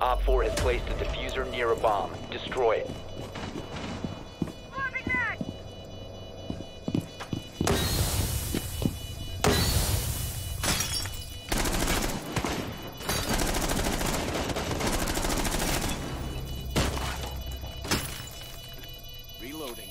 Op 4 has placed a diffuser near a bomb. Destroy it. Reloading.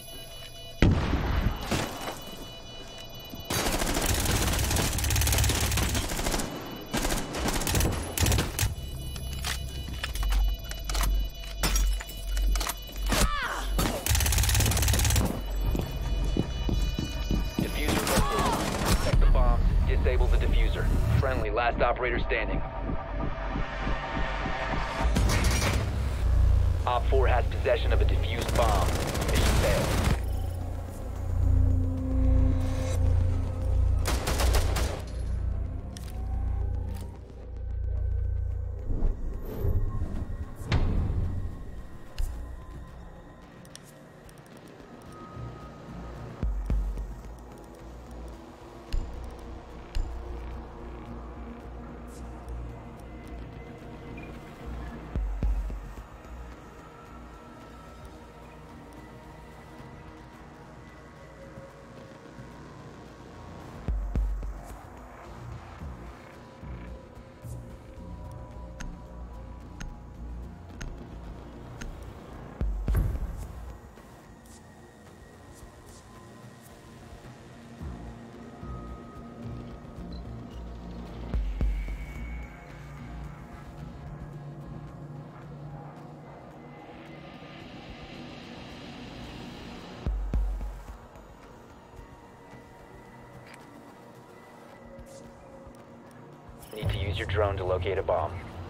Disable the diffuser. Friendly, last operator standing. Op 4 has possession of a defused bomb. Mission failed. Need to use your drone to locate a bomb.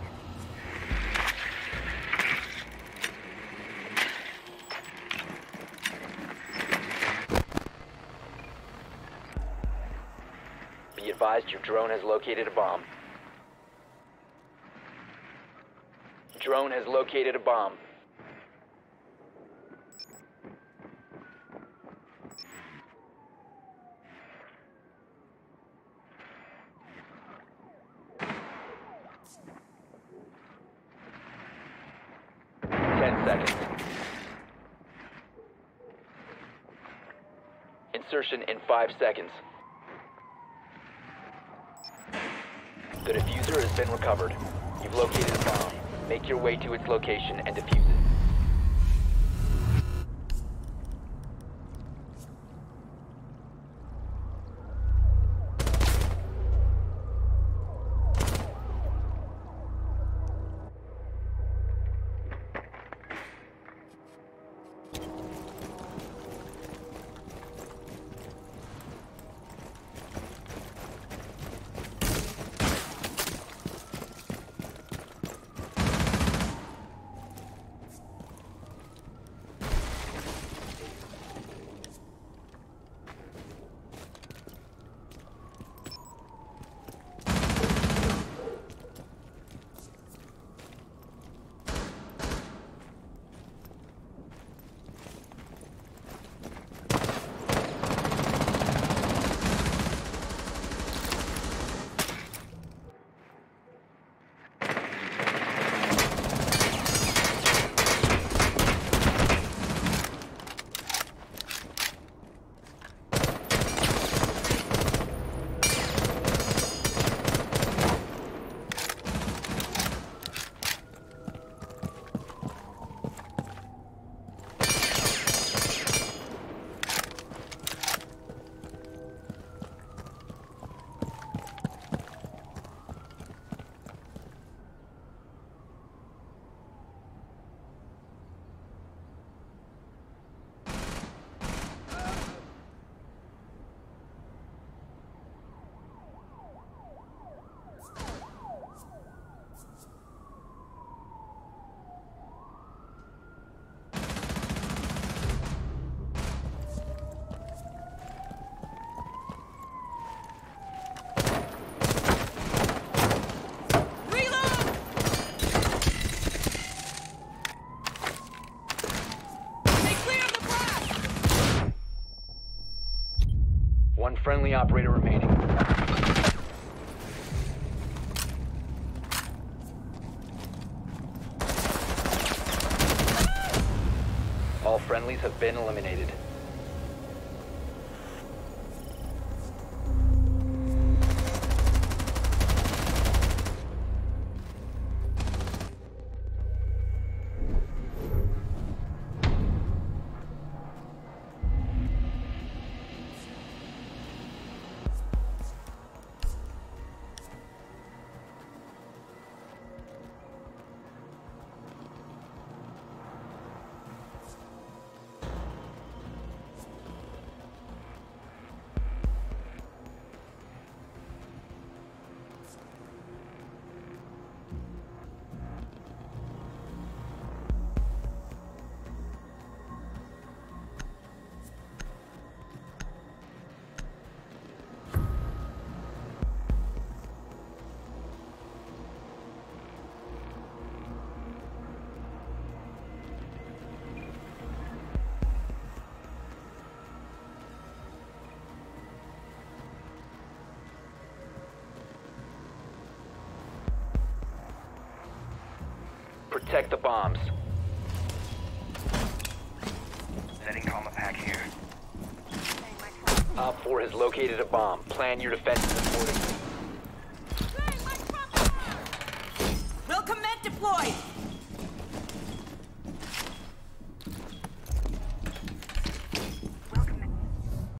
Be advised your drone has located a bomb. Drone has located a bomb. Seconds. Insertion in 5 seconds. The diffuser has been recovered. You've located a bomb. Make your way to its location and defuse it. One friendly operator remaining. friendlies have been eliminated. Protect the bombs. Setting trauma pack here. Op 4 has located a bomb. Plan your defenses accordingly. Will commit deployed.